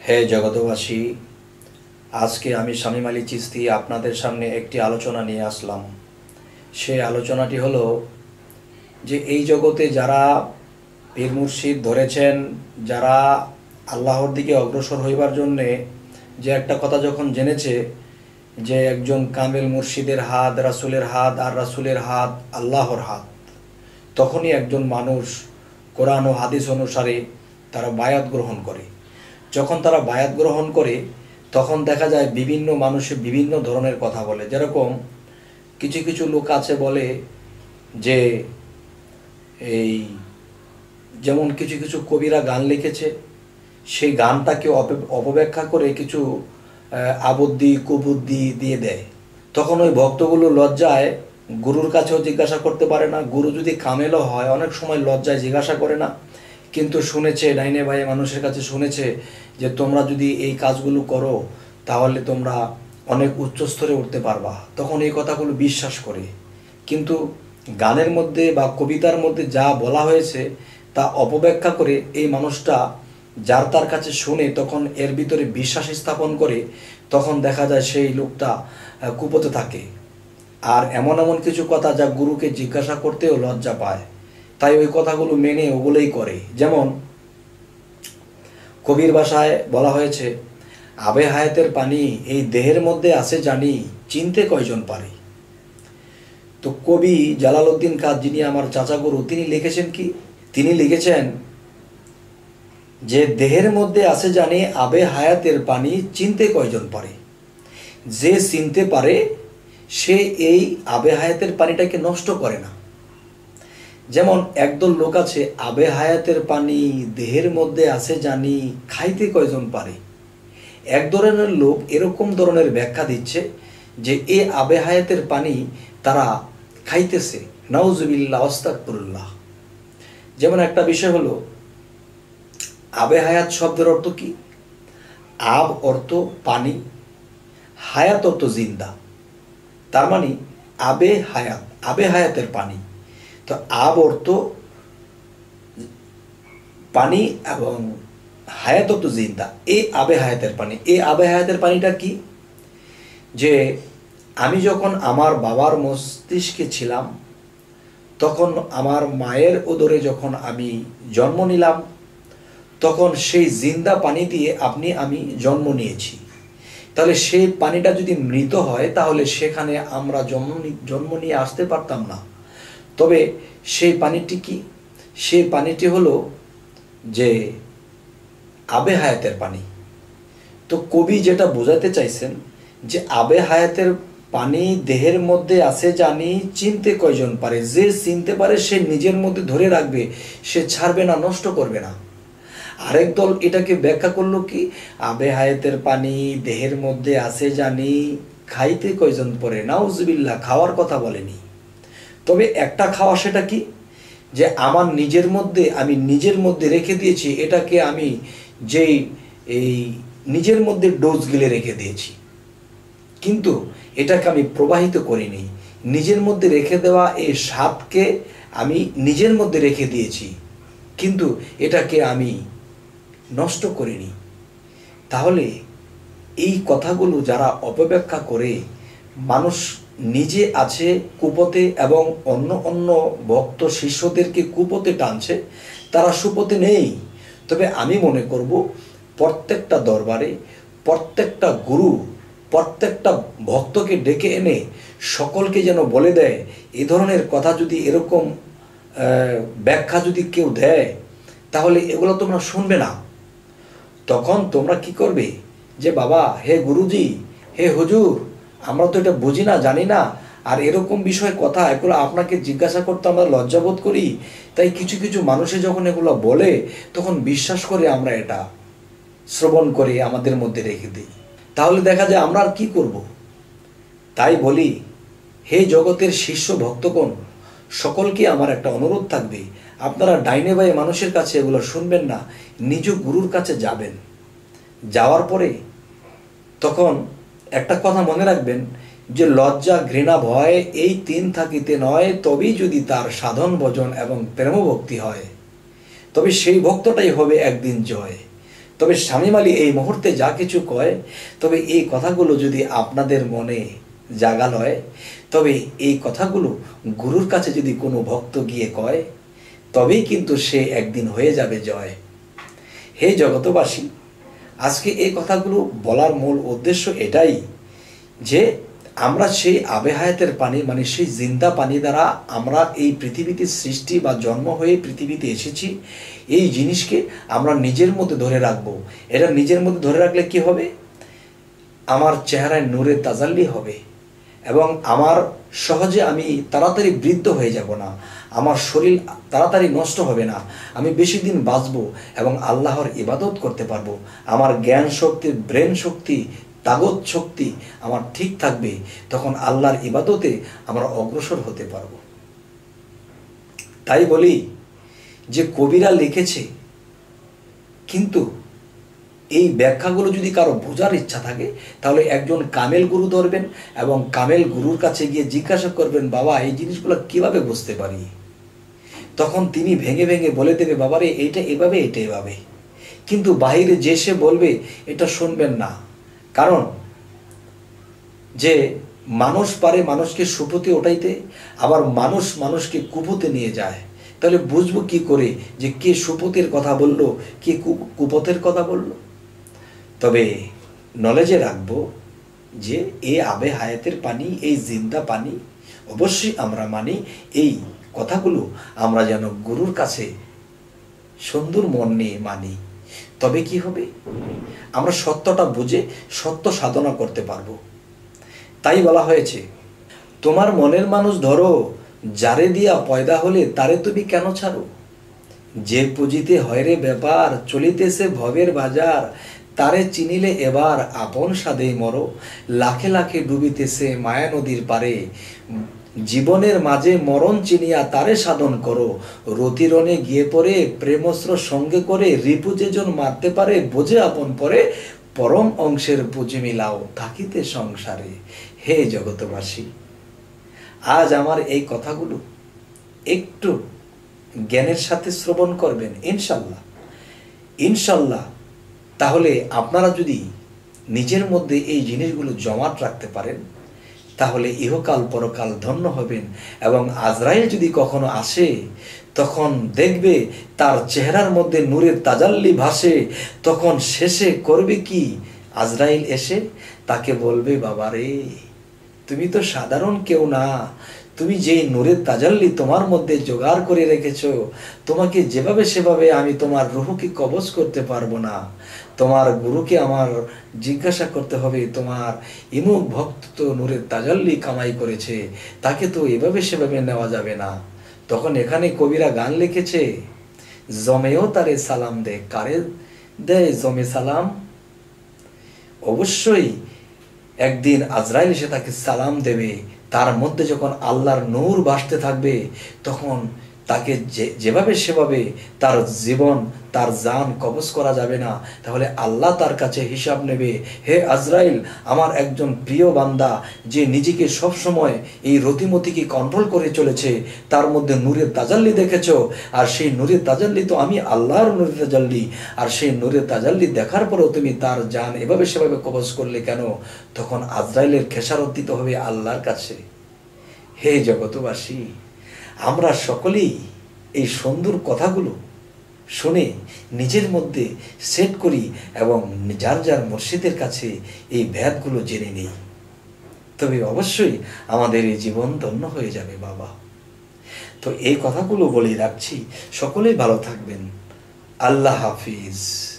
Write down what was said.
হে জগতবাসী, আজকে আমি শামীম আলী চিশতি আপনাদের সামনে একটি আলোচনা নিয়ে আসলাম। সেই আলোচনাটি হলো যে এই জগতে যারা পীর মুর্শিদ ধরেছেন, যারা আল্লাহর দিকে অগ্রসর হইবার জন্যে যে একটা কথা যখন জেনেছে যে একজন কামেল মুর্শিদের হাত রাসূলের হাত আর রাসূলের হাত আল্লাহর হাত, তখনই একজন মানুষ কোরআন ও হাদিস অনুসারে তারা বায়াত গ্রহণ করে। যখন তারা বায়াত গ্রহণ করে তখন দেখা যায় বিভিন্ন মানুষে বিভিন্ন ধরনের কথা বলে। যেরকম কিছু কিছু লোক আছে বলে যে এই যেমন কিছু কিছু কবিরা গান লিখেছে, সেই গানটাকে অপব্যাখ্যা করে কিছু আবদ্ধি কুবুদ্ধি দিয়ে দেয়। তখন ওই ভক্তগুলো লজ্জায় গুরুর কাছেও জিজ্ঞাসা করতে পারে না। গুরু যদি কামেলও হয় অনেক সময় লজ্জায় জিজ্ঞাসা করে না, কিন্তু শুনেছে ডাইনে বাইরে মানুষের কাছে শুনেছে যে তোমরা যদি এই কাজগুলো করো তাহলে তোমরা অনেক উচ্চ স্তরে উঠতে পারবা, তখন এই কথাগুলো বিশ্বাস করে। কিন্তু গানের মধ্যে বা কবিতার মধ্যে যা বলা হয়েছে তা অপব্যাখ্যা করে এই মানুষটা যার তার কাছে শুনে তখন এর ভিতরে বিশ্বাস স্থাপন করে, তখন দেখা যায় সেই লোকটা কুপথে থাকে। আর এমন এমন কিছু কথা যা গুরুকে জিজ্ঞাসা করতেও লজ্জা পায়, তাই ওই কথাগুলো মেনে ওগুলোই করে। যেমন কবির ভাষায় বলা হয়েছে, আবে হায়াতের পানি এই দেহের মধ্যে আছে জানি, চিনতে কয়জন পারে। তো কবি জালালউদ্দিন কাদ, যিনি আমার চাচা গুরু, তিনি লিখেছেন কি? তিনি লিখেছেন যে দেহের মধ্যে আছে জানি, আবে হায়াতের পানি চিনতে কয়জন পারে। যে চিনতে পারে সে এই আবে হায়াতের পানিটাকে নষ্ট করে না। যেমন একদল লোক আছে, আবে হায়াতের পানি দেহের মধ্যে আছে জানি, খাইতে কয়জন পারে। এক ধরনের লোক এরকম ধরনের ব্যাখ্যা দিচ্ছে যে এ আবে হায়াতের পানি তারা খাইতেছে। নাউজুবিল্লাহ, আস্তাগফিরুল্লাহ। যেমন একটা বিষয় হলো, আবে হায়াত শব্দের অর্থ কি? আব অর্থ পানি, হায়াত অর্থ জিন্দা। তার মানে আবে হায়াত, আবে হায়াতের পানি। তো আব অর্থ পানি এবং হায়াত অর্থ জিন্দা। এই আবে হায়াতের পানি, এই আবে হায়াতের পানিটা কি? যে আমি যখন আমার বাবার মস্তিষ্কে ছিলাম, তখন আমার মায়ের উদরে যখন আমি জন্ম নিলাম, তখন সেই জিন্দা পানি দিয়ে আমি জন্ম নিয়েছি। তাহলে সেই পানিটা যদি মৃত হয় তাহলে সেখানে আমরা জন্ম নিয়ে আসতে পারতাম না। তবে সেই পানিটি কি? সেই পানিটি হলো যে আবে হায়াতের পানি। তো কবি যেটা বোঝাতে চাইছেন যে আবে হায়াতের পানি দেহের মধ্যে আছে জানি, চিনতে কয়জন পারে। যে চিনতে পারে সে নিজের মধ্যে ধরে রাখবে, সে ছাড়বে না, নষ্ট করবে না। আরেক দল এটাকে ব্যাখ্যা করলো কি, আবে হায়াতের পানি দেহের মধ্যে আছে জানি, খাইতে কয়জন পরে। নাউজুবিল্লাহ, খাওয়ার কথা বলেনি। তবে একটা খাওয়া, সেটা কি? যে আমার নিজের মধ্যে আমি নিজের মধ্যে রেখে দিয়েছি, এটাকে আমি যেই এই নিজের মধ্যে ডোজ গিলে রেখে দিয়েছি, কিন্তু এটাকে আমি প্রবাহিত করিনি। নিজের মধ্যে রেখে দেওয়া এই স্বাদকে আমি নিজের মধ্যে রেখে দিয়েছি, কিন্তু এটাকে আমি নষ্ট করিনি। তাহলে এই কথাগুলো যারা অপব্যাখ্যা করে মানুষ নিজে আছে কুপথে এবং অন্য অন্য ভক্ত শিষ্যদেরকে কুপথে টানছে, তারা সুপথে নেই। তবে আমি মনে করব প্রত্যেকটা দরবারে প্রত্যেকটা গুরু প্রত্যেকটা ভক্তকে ডেকে এনে সকলকে যেন বলে দেয়, এ ধরনের কথা যদি এরকম ব্যাখ্যা যদি কেউ দেয় তাহলে এগুলো তোমরা শুনবে না। তখন তোমরা কি করবে? যে বাবা, হে গুরুজি, হে হুজুর, আমরা তো এটা বুঝি না, জানি না, আর এরকম বিষয় কথা এগুলো আপনাকে জিজ্ঞাসা করতে আমরা লজ্জাবোধ করি। তাই কিছু কিছু মানুষে যখন এগুলো বলে তখন বিশ্বাস করে আমরা এটা শ্রবণ করে আমাদের মধ্যে রেখে দিই। তাহলে দেখা যায় আমরা আর কি করব? তাই বলি, হে জগতের শিষ্য ভক্তগণ, সকলকে আমার একটা অনুরোধ থাকবে, আপনারা ডাইনে বাই মানুষের কাছে এগুলো শুনবেন না, নিজ গুরুর কাছে যাবেন। যাওয়ার পরে তখন একটা কথা মনে রাখবেন যে লজ্জা ঘৃণা ভয় এই তিন থাকিতে নয়, তবেই যদি তার সাধন ভজন এবং প্রেমভক্তি হয়, তবে সেই ভক্তটাই হবে একদিন জয়। তবে শামীম আলী এই মুহূর্তে যা কিছু কয়, তবে এই কথাগুলো যদি আপনাদের মনে জাগাল হয়, তবে এই কথাগুলো গুরুর কাছে যদি কোনো ভক্ত গিয়ে কয়, তবেই কিন্তু সে একদিন হয়ে যাবে জয়। হে জগতবাসী, আজকে এই কথাগুলো বলার মূল উদ্দেশ্য এটাই যে আমরা সেই আবে হায়াতের পানি, মানে সেই জিন্দা পানি দ্বারা আমরা এই পৃথিবীতে সৃষ্টি বা জন্ম হয়ে পৃথিবীতে এসেছি, এই জিনিসকে আমরা নিজের মধ্যে ধরে রাখবো। এটা নিজের মধ্যে ধরে রাখলে কি হবে? আমার চেহারায় নূরের তাজাল্লি হবে এবং আমার সহজে আমি তাড়াতাড়ি বৃদ্ধ হয়ে যাব না, আমার শরীর তাড়াতাড়ি নষ্ট হবে না, আমি বেশি দিন বাঁচবো এবং আল্লাহর ইবাদত করতে পারবো। আমার জ্ঞান শক্তি, ব্রেন শক্তি, তাগত শক্তি আমার ঠিক থাকবে, তখন আল্লাহর ইবাদতে আমরা অগ্রসর হতে পারবো। তাই বলি যে কবিরা লিখেছে, কিন্তু এই ব্যাখ্যাগুলো যদি কারো বোঝার ইচ্ছা থাকে, তাহলে একজন কামেল গুরু ধরবেন এবং কামেল গুরুর কাছে গিয়ে জিজ্ঞাসা করবেন, বাবা এই জিনিসগুলো কিভাবে বুঝতে পারি? তখন তিনি ভেঙে ভেঙে বলে দেবে, বাবারে এইটা এভাবে, এটা এভাবে। কিন্তু বাহিরে যে সে বলবে, এটা শুনবেন না। কারণ যে মানুষ পারে মানুষকে সুপথে ওঠাইতে, আবার মানুষ মানুষকে কুপথে নিয়ে যায়। তাহলে বুঝবো কি করে যে কে সুপথের কথা বলল, কে কুপথের কথা বলল? তবে নলেজে রাখবো যে এই আবে হায়াতের পানি, এই জিন্দা পানি অবশ্যই আমরা মানি। এই কথাগুলো আমরা যেন গুরুর কাছে সুন্দর মন নিয়ে মানি। তবে কি হবে? আমরা সত্যটা বুঝে সত্য সাধনা করতে পারবো। তাই বলা হয়েছে, তোমার মনের মানুষ ধরো, যারে দিয়া পয়দা হলে তারে তুমি কেন ছাড়ো? যে পুঁজিতে হয় রে ব্যাপার, চলিতেছে ভবের বাজার, তারে চিনিলে এবার আপন সাধেই মরো। লাখে লাখে ডুবিতেছে মায়া নদীর পারে, জীবনের মাঝে মরণ চিনিয়া তারে সাধন করো। রতিরণে গিয়ে পড়ে প্রেমস্ত্র সঙ্গে করে, রিপু যেজন মারতে পারে বোঝে আপন পরে, পরম অংশের পুঁজি মিলাও থাকিতে সংসারে। হে জগতবাসী, আজ আমার এই কথাগুলো একটু জ্ঞানের সাথে শ্রবণ করবেন ইনশাল্লাহ। ইনশাল্লাহ তাহলে আপনারা যদি নিজের মধ্যে এই জিনিসগুলো জমাট রাখতে পারেন, তাহলে ইহকাল পরকাল ধন্য হবেন। এবং আজরাইল যদি কখনো আসে, তখন দেখবে তার চেহারার মধ্যে নূরের তাজাল্লি ভাসে। তখন শেষে করবে কি? আজরাইল এসে তাকে বলবে, বাবারে তুমি তো সাধারণ কেউ না, তুমি যেই নূরের তাজাল্লি তোমার মধ্যে জোগাড় করে রেখেছো, তোমাকে যেভাবে সেভাবে আমি তোমার রুহকে কবজ করতে পারবো না। তোমার গুরুকে আমার জিজ্ঞাসা করতে হবে, তোমার ইমুক ভক্ত তো নূরের তাজাল্লি কামাই করেছে, তাকে তো এভাবে সেভাবে নেওয়া যাবে না। তখন এখানে কবিরা গান লিখেছে, জমেও তারে সালাম দে। কারে দেয় জমে সালাম? অবশ্যই একদিন আজরাইল এসে তাকে সালাম দেবে। তার মধ্যে যখন আল্লাহর নূর ভাসতে থাকবে, তখন তাকে যেভাবে সেভাবে তার জীবন, তার জান কবজ করা যাবে না। তাহলে আল্লাহ তার কাছে হিসাব নেবে, হে আজরাইল, আমার একজন প্রিয় বান্দা যে নিজেকে সব সময় এই রতিমতিকে কন্ট্রোল করে চলেছে, তার মধ্যে নূরের তাজাল্লি দেখেছো, আর সেই নূরের তাজাল্লি তো আমি আল্লাহর নূরের তাজাল্লি, আর সেই নূরের তাজাল্লি দেখার পরেও তুমি তার জান এভাবে সেভাবে কবজ করলে কেন? তখন আজরাইলের খেসারত দিতে হবে আল্লাহর কাছে। হে জগতবাসী, আমরা সকলেই এই সুন্দর কথাগুলো শুনে নিজের মধ্যে সেট করি এবং যার যার মুর্শিদের কাছে এই ভেদগুলো জেনে নেই, তবে অবশ্যই আমাদের এই জীবন ধন্য হয়ে যাবে বাবা। তো এই কথাগুলো বলে রাখছি, সকলেই ভালো থাকবেন। আল্লাহ হাফিজ।